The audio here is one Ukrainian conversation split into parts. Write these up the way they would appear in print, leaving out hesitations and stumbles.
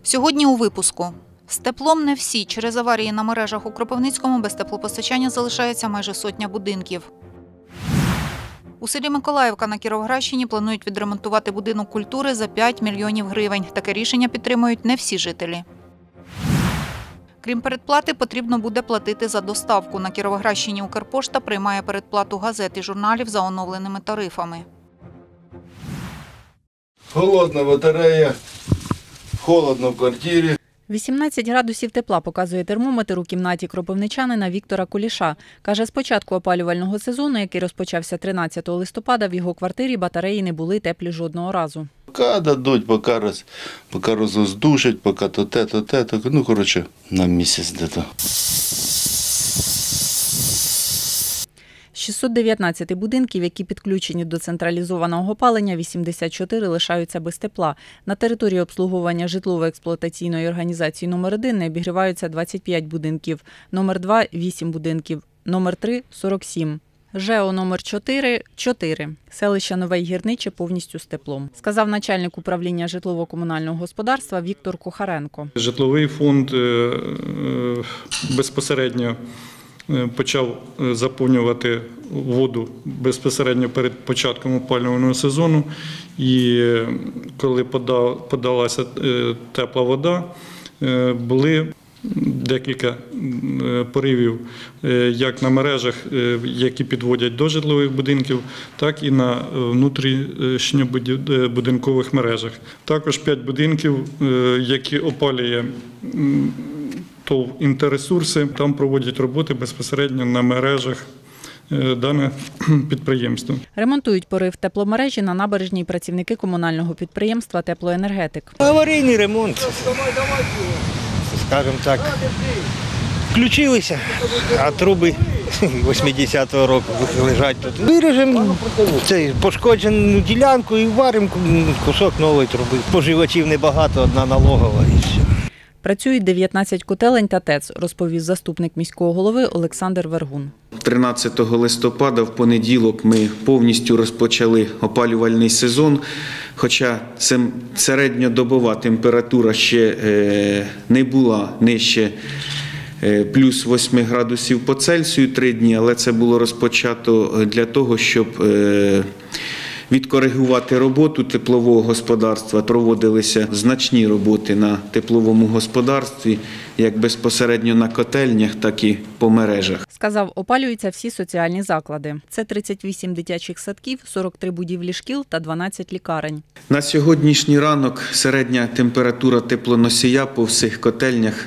Сьогодні у випуску. З теплом не всі. Через аварії на мережах у Кропивницькому без теплопостачання залишається майже сотня будинків. У селі Миколаївка на Кіровоградщині планують відремонтувати будинок культури за 5 мільйонів гривень. Таке рішення підтримують не всі жителі. Крім передплати, потрібно буде платити за доставку. На Кіровоградщині Укрпошта приймає передплату газет і журналів за оновленими тарифами. Холодна батарея, холодно в квартирі. 18 градусів тепла показує термометр у кімнаті кропивничанина Віктора Куліша. Каже, з початку опалювального сезону, який розпочався 13 листопада, в його квартирі батареї не були теплі жодного разу. Поки дадуть, поки роздушать, поки то те, ну, коротше, на місяць де-то. 619 будинків, які підключені до централізованого опалення, 84 лишаються без тепла. На території обслуговування житлово-експлуатаційної організації номер 1 не обігріваються 25 будинків, номер 2 – 8 будинків, номер 3 – 47. ЖЕО номер 4 – 4. Селище Нове й Гірниче повністю з теплом, сказав начальник управління житлово-комунального господарства Віктор Кухаренко. Житловий фонд безпосередньо почав заповнювати воду безпосередньо перед початком опалювального сезону. І коли подалася тепла вода, були декілька поривів як на мережах, які підводять до житлових будинків, так і на внутрішньобудинкових мережах. Також 5 будинків, які опалює ТОВ «Інтерресурси», там проводять роботи безпосередньо на мережах дане підприємство. Ремонтують порив тепломережі на набережній працівники комунального підприємства «Теплоенергетик». Аварійний ремонт, скажімо так, включилися, а труби 80-го року лежать тут. Виріжемо пошкоджену ділянку і варимо кусок нової труби. Споживачів небагато, одна налогова і все. Працюють 19 котелень та ТЕЦ, розповів заступник міського голови Олександр Вергун. 13 листопада в понеділок ми повністю розпочали опалювальний сезон, хоча середньодобова температура ще не була нижче плюс 8 градусів по Цельсію 3 дні, але це було розпочато для того, щоб відкоригувати роботу теплового господарства. Проводилися значні роботи на тепловому господарстві, як безпосередньо на котельнях, так і по мережах. Сказав, опалюються всі соціальні заклади. Це 38 дитячих садків, 43 будівлі шкіл та 12 лікарень. На сьогоднішній ранок середня температура теплоносія по всіх котельнях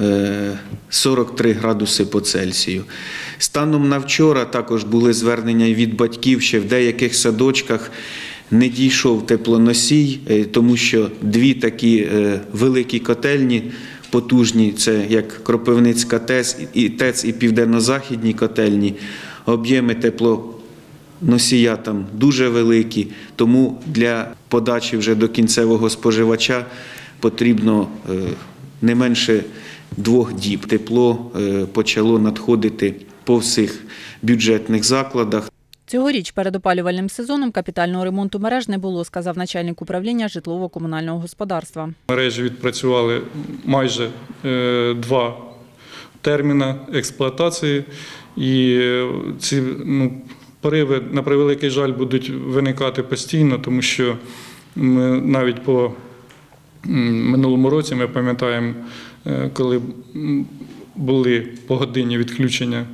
43 градуси по Цельсію. Станом на вчора також були звернення від батьків, що в деяких садочках не дійшов теплоносій, тому що 2 такі великі котельні, потужні, це як Кропивницька ТЕЦ і Південно-Західні котельні, об'єми теплоносія там дуже великі, тому для подачі вже до кінцевого споживача потрібно не менше 2 діб. Тепло почало надходити по всіх бюджетних закладах. Цьогоріч перед опалювальним сезоном капітального ремонту мереж не було, сказав начальник управління житлово-комунального господарства. Мережі відпрацювали майже 2 терміни експлуатації, і ці пориви, на превеликий жаль, будуть виникати постійно, тому що ми навіть по минулому році, ми пам'ятаємо, коли були погодинні відключення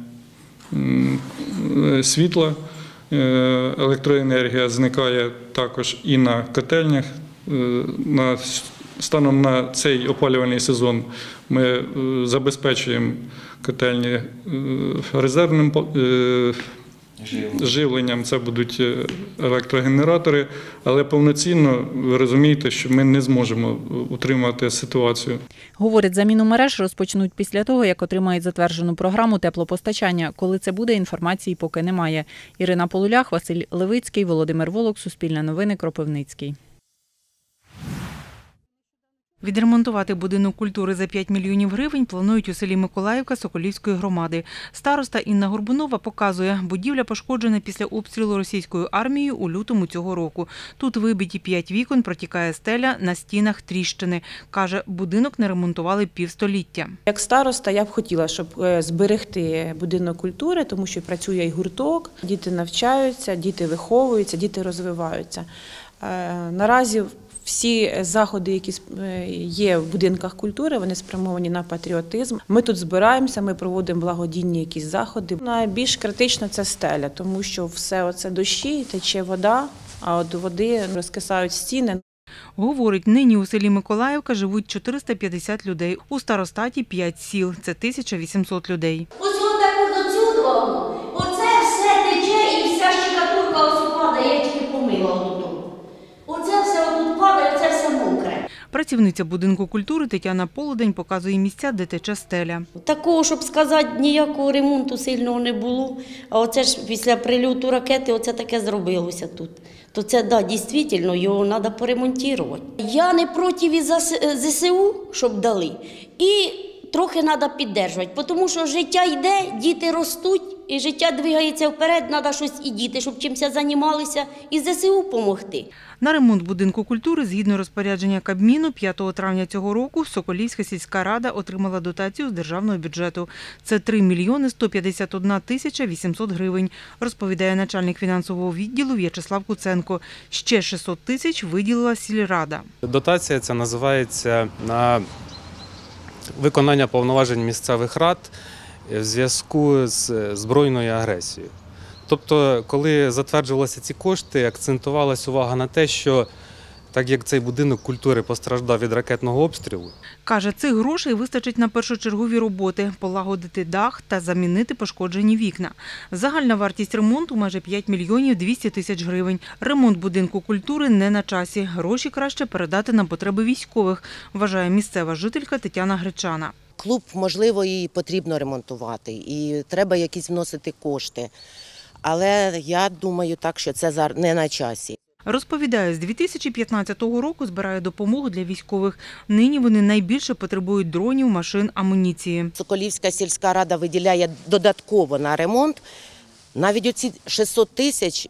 світла, електроенергія зникає також і на котельнях. Станом на цей опалювальний сезон ми забезпечуємо котельні резервним живленням, це будуть електрогенератори, але повноцінно ви розумієте, що ми не зможемо утримати ситуацію. Говорить, заміну мереж розпочнуть після того, як отримають затверджену програму теплопостачання. Коли це буде, інформації поки немає. Ірина Полулях, Василь Левицький, Володимир Волок, Суспільне новини, Кропивницький. Відремонтувати будинок культури за 5 мільйонів гривень планують у селі Миколаївка Соколівської громади. Староста Інна Горбунова показує, будівля пошкоджена після обстрілу російською армією у лютому цього року. Тут вибиті 5 вікон, протікає стеля, на стінах тріщини. Каже, будинок не ремонтували півстоліття. Як староста я б хотіла, щоб зберегти будинок культури, тому що працює і гурток, діти навчаються, діти виховуються, діти розвиваються. Наразі всі заходи, які є в будинках культури, вони спрямовані на патріотизм. Ми тут збираємося, ми проводимо благодійні якісь заходи. Найбільш критично – це стеля, тому що все оце дощі, тече вода, а от води розкисають стіни. Говорить, нині у селі Миколаївка живуть 450 людей. У старостаті 5 сіл – це 1800 людей. Ось отак до цю дому, оце все тече і вся щекатурка ось падає, я тільки помила отут. Оце все отут падає, оце все мокре. Працівниця будинку культури Тетяна Полудень показує місця, де тече стеля. Такого, щоб сказати, ніякого ремонту сильного не було. А оце ж після прильоту ракети оце таке зробилося тут. То це, да, дійсно, його треба поремонтувати. Я не проти ЗСУ, щоб дали. І трохи треба підтримувати, тому що життя йде, діти ростуть, і життя двигається вперед, треба щось і діти, щоб чимось займалися, і ЗСУ допомогти. На ремонт будинку культури, згідно розпорядження Кабміну, 5 травня цього року Соколівська сільська рада отримала дотацію з державного бюджету. Це 3 мільйони 151 тисяча 800 гривень, розповідає начальник фінансового відділу В'ячеслав Куценко. Ще 600 тисяч виділила сільрада. Дотація ця називається на виконання повноважень місцевих рад в зв'язку з збройною агресією. Тобто, коли затверджувалися ці кошти, акцентувалась увага на те, що так як цей будинок культури постраждав від ракетного обстрілу. Каже, цих грошей вистачить на першочергові роботи – полагодити дах та замінити пошкоджені вікна. Загальна вартість ремонту – майже 5 мільйонів 200 тисяч гривень. Ремонт будинку культури не на часі. Гроші краще передати на потреби військових, вважає місцева жителька Тетяна Гречана. Клуб, можливо, і потрібно ремонтувати, і треба якісь вносити кошти. Але я думаю так, що це не на часі. Розповідає, з 2015 року збирає допомогу для військових. Нині вони найбільше потребують дронів, машин, амуніції. Соколівська сільська рада виділяє додатково на ремонт. Навіть оці 600 тисяч,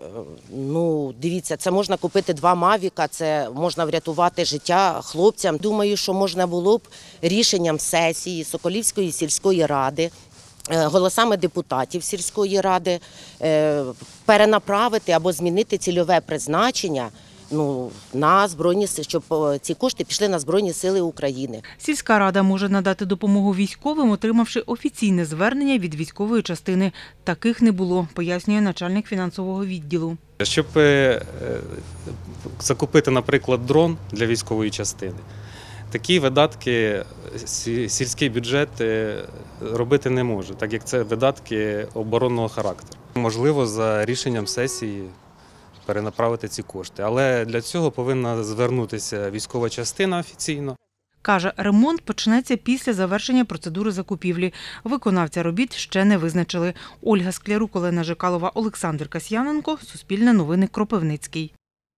ну, дивіться, це можна купити 2 мавіка, це можна врятувати життя хлопцям. Думаю, що можна було б рішенням сесії Соколівської сільської ради, голосами депутатів сільської ради перенаправити або змінити цільове призначення на Збройні Сили, щоб ці кошти пішли на Збройні Сили України. Сільська рада може надати допомогу військовим, отримавши офіційне звернення від військової частини. Таких не було, пояснює начальник фінансового відділу. Щоб закупити, наприклад, дрон для військової частини, такі видатки сільський бюджет робити не може, так як це видатки оборонного характеру. Можливо, за рішенням сесії перенаправити ці кошти, але для цього повинна звернутися військова частина офіційно. Каже, ремонт почнеться після завершення процедури закупівлі. Виконавця робіт ще не визначили. Ольга Склярук, Олена Жикалова, Олександр Касьяненко. Суспільне новини, Кропивницький.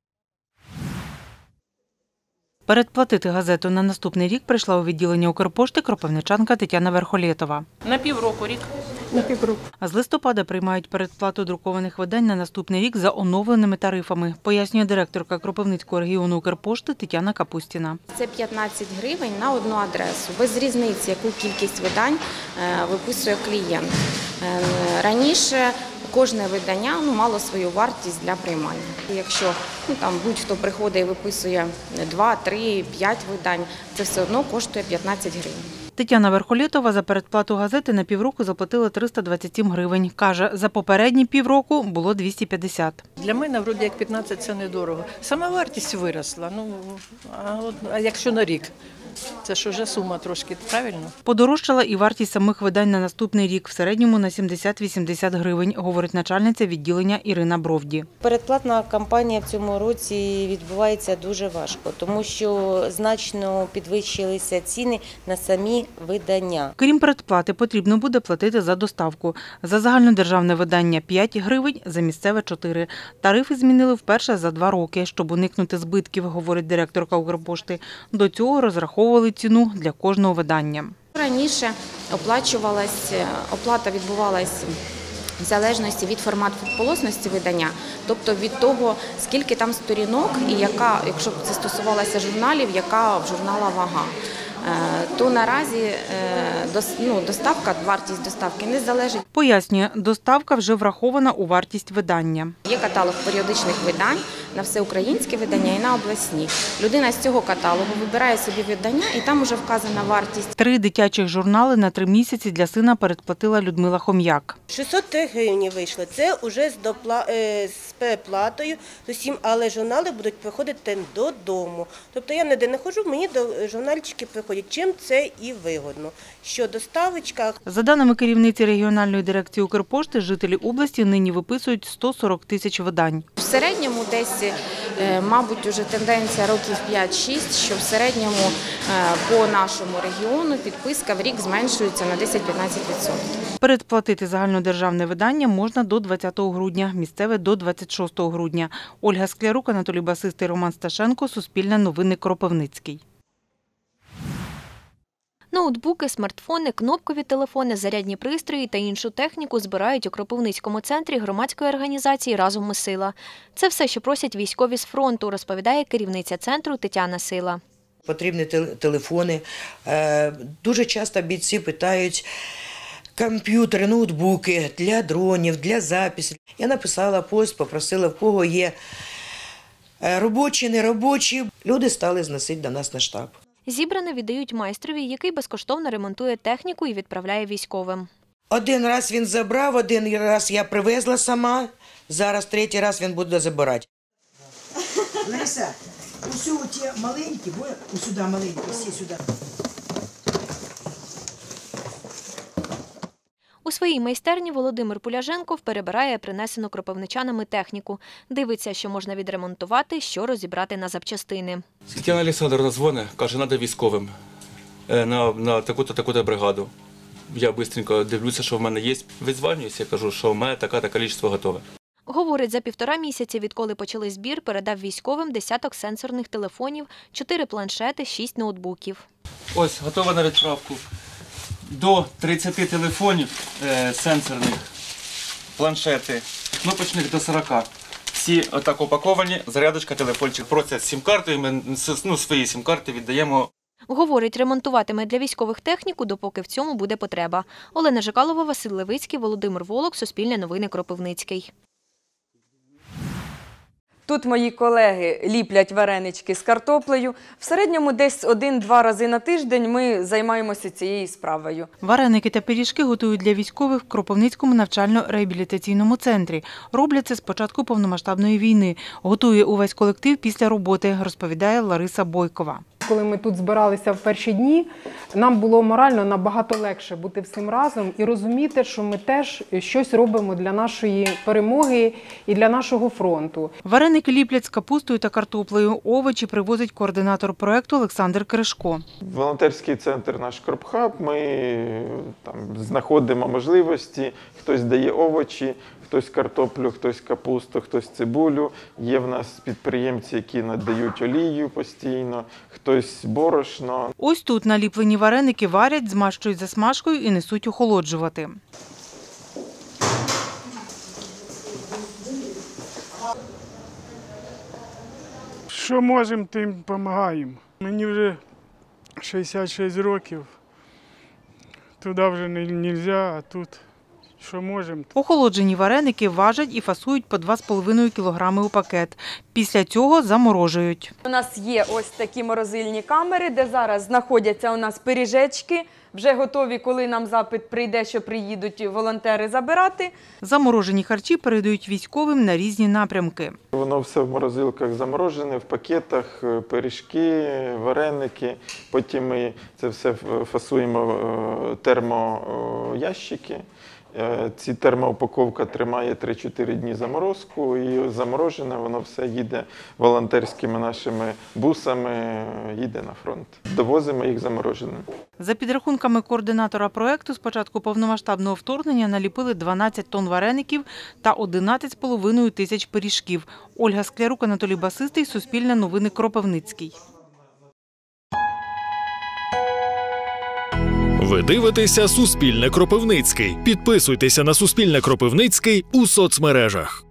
Передплатити газету на наступний рік прийшла у відділення Укрпошти кропивничанка Тетяна Верхолєтова. На півроку рік. А з листопада приймають передплату друкованих видань на наступний рік за оновленими тарифами, пояснює директорка Кропивницького регіону Укрпошти Тетяна Капустіна. Це 15 гривень на одну адресу, без різниці, яку кількість видань виписує клієнт. Раніше кожне видання мало свою вартість для приймання. Якщо будь-хто приходить і виписує 2, 3, 5 видань, це все одно коштує 15 гривень. Тетяна Верхолєтова за передплату газети на півроку заплатила 327 гривень. Каже, за попередні півроку було 250. Для мене, вроді, як 15 – це недорого. Сама вартість виросла, а якщо на рік, Це ж уже сума трошки, правильно? Подорожчала і вартість самих видань на наступний рік, в середньому на 70-80 гривень, говорить начальниця відділення Ірина Бровді. Передплатна кампанія в цьому році відбувається дуже важко, тому що значно підвищилися ціни на самі видання. Крім передплати, потрібно буде платити за доставку. За загальнодержавне видання – 5 гривень, за місцеве – 4. Тарифи змінили вперше за 2 роки, щоб уникнути збитків, говорить директорка Укрпошти. До цього розраховували ціну для кожного видання. Раніше оплата відбувалася в залежності від формату полосності видання, тобто від того, скільки там сторінок і яка, якщо б це стосувалося журналів, яка в журнала вага. То наразі доставка, вартість доставки не залежить. Пояснює, доставка вже врахована у вартість видання. Є каталог періодичних видань на всеукраїнське видання і на обласні. Людина з цього каталогу вибирає собі видання і там вже вказана вартість. 3 дитячих журнали на 3 місяці для сина передплатила Людмила Хом'як. 603 гривні вийшло. Це вже з переплатою, але журнали будуть приходити додому. Тобто я ніде не ходжу, мені до журнальчики приходять. Чим це і вигодно, що доставочка. За даними керівниці регіональної дирекції Укрпошти, жителі області нині виписують 140 тисяч видань. В середньому десь, мабуть, уже тенденція років 5-6, що в середньому по нашому регіону підписка в рік зменшується на 10-15%. Передплатити загальнодержавне видання можна до 20 грудня, місцеве – до 26 грудня. Ольга Склярук, Анатолій Басистий, Роман Сташенко, Суспільне новини, Кропивницький. Ноутбуки, смартфони, кнопкові телефони, зарядні пристрої та іншу техніку збирають у Кропивницькому центрі громадської організації «Разом ми сила». Це все, що просять військові з фронту, розповідає керівниця центру Тетяна Сила. Потрібні телефони. Дуже часто бійці питають комп'ютери, ноутбуки для дронів, для записів. Я написала пост, попросила, в кого є робочі, неробочі. Люди стали зносити до нас на штаб. Зібране віддають майстрові, який безкоштовно ремонтує техніку і відправляє військовим. Один раз він забрав, один раз я привезла сама, зараз 3-й раз він буде забирати. Лариса, усі ті маленькі, сюди маленькі, всі сюди. У своїй майстерні Володимир Пуляженков перебирає принесену кропивничанами техніку. Дивиться, що можна відремонтувати, що розібрати на запчастини. Тетяна Олександровна дзвонить, каже, треба військовим на таку-то бригаду. Я швидко дивлюся, що в мене є. Відзванююся, кажу, що в мене така кількість готове. Говорить, за 1,5 місяці, відколи почали збір, передав військовим 10 сенсорних телефонів, 4 планшети, 6 ноутбуків. Ось, готова на відправку. До 30 телефонів сенсорних, планшети, кнопочних до 40. Всі отак упаковані, зарядочка, телефончик. Просять сім-карту, і ми свої сім-карти віддаємо. Говорить, ремонтуватиме для військових техніку, допоки в цьому буде потреба. Олена Жикалова, Василь Левицький, Володимир Волок, Суспільне новини, Кропивницький. Тут мої колеги ліплять варенички з картоплею. В середньому десь 1-2 рази на тиждень ми займаємося цією справою. Вареники та пиріжки готують для військових в Кропивницькому навчально-реабілітаційному центрі. Роблять це з початку повномасштабної війни. Готує увесь колектив після роботи, розповідає Лариса Бойкова. Коли ми тут збиралися в перші дні, нам було морально набагато легше бути всім разом і розуміти, що ми теж щось робимо для нашої перемоги і для нашого фронту. Вареники ліплять з капустою та картоплею. Овочі привозить координатор проєкту Олександр Кришко. Волонтерський центр наш Кропхаб. Ми там знаходимо можливості. Хтось дає овочі, хтось картоплю, хтось капусту, хтось цибулю. Є в нас підприємці, які надають олію постійно, хтось борошно. Ось тут наліплені вареники варять, змащують засмажкою і несуть охолоджувати. Що можемо, тим допомагаємо. Мені вже 66 років, туди вже не можна, а тут що можемо. Охолоджені вареники важать і фасують по 2,5 кілограми у пакет. Після цього заморожують. У нас є ось такі морозильні камери, де зараз знаходяться у нас пиріжечки, вже готові, коли нам запит прийде, що приїдуть волонтери забирати. Заморожені харчі передають військовим на різні напрямки. Воно все в морозилках заморожене, в пакетах, пиріжки, вареники. Потім ми це все фасуємо в термоящики. Ці термоупаковка тримає 3-4 дні заморозку, і заморожене воно все їде волонтерськими нашими бусами, їде на фронт. Довозимо їх замороженим. За підрахунками координатора проєкту, з початку повномасштабного вторгнення наліпили 12 тонн вареників та 11,5 тисяч пиріжків. Ольга Склярук, Анатолій Басистий, Суспільне новини, Кропивницький. Ви дивитеся Суспільне Кропивницький. Підписуйтеся на Суспільне Кропивницький у соцмережах.